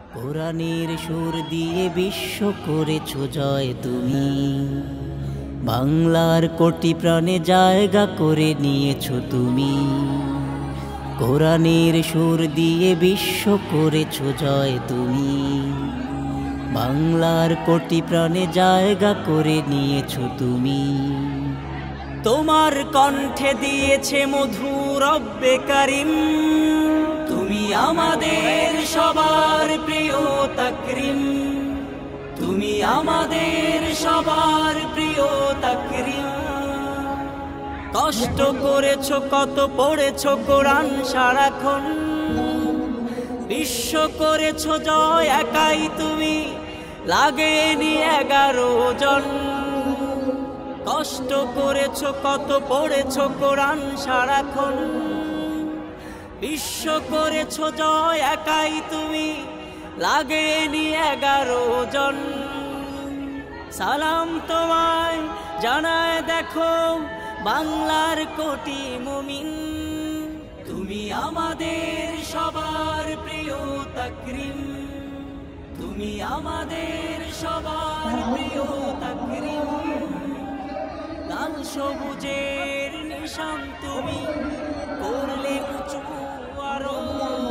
কোরআনের সুর দিয়ে বিশ্ব করেছো জয় তুমি, বাংলার কোটি প্রাণে জায়গা করে নিয়েছো তুমি। কোরআনের সুর দিয়ে বিশ্ব করেছো জয় তুমি, বাংলার কোটি প্রাণে জায়গা করে নিয়েছো তুমি। তোমার কণ্ঠে দিয়েছে মধু রব্বে কারিম, তুমি আমাদের সবার প্রিয় তাকরিম, তুমি আমাদের সবার প্রিয় তাকরিম। কষ্ট করেছো কত, পড়েছো কোরআন সারাক্ষণ, বিশ্ব করেছো জয় একাই তুমি, লাগেনি 11 জন। কষ্ট করেছো কত, পড়েছো কোরআন সারাক্ষণ, বিশ্ব করেছো জয় একাই তুমি, লাগেনি 11 জন। সালাম তোমায় জানায় দেখো বাংলার কোটি মুমিন, তুমি আমাদের সবার প্রিয় তাকরিম, তুমি আমাদের সবার প্রিয় তাকরিম। লাল সবুজের নিশান তুমি, করলে উঁচু আরো,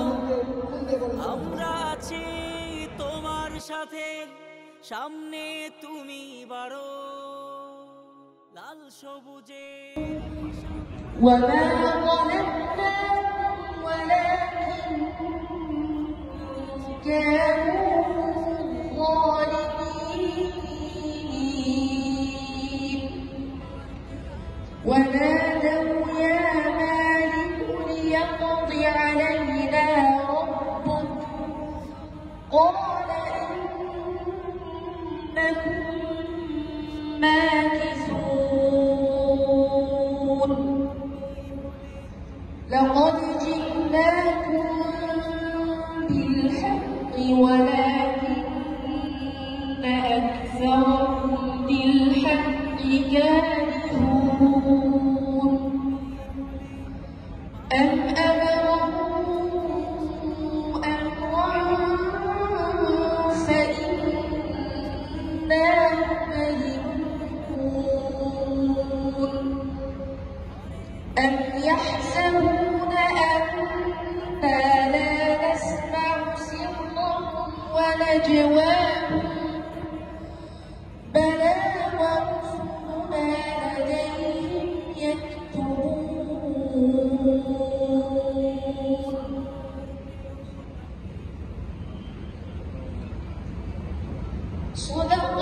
আমরা আছি তোমার সাথে, সামনে তুমি বাড়ো। লাল সবুজের وما ظلمناهم ولكن كانوا ظالمين ونادوا يا مالك ليقض علينا ربك قال إنكم ماكثون لقد جئناكم بالحق ولكن أكثركم للحق كارهون أم أبرموا أمرا فإنا مهلكون أم يحسبون أنا لا نسمع سرهم ونجواهم بلى ورسلنا لديهم يكتبون صدق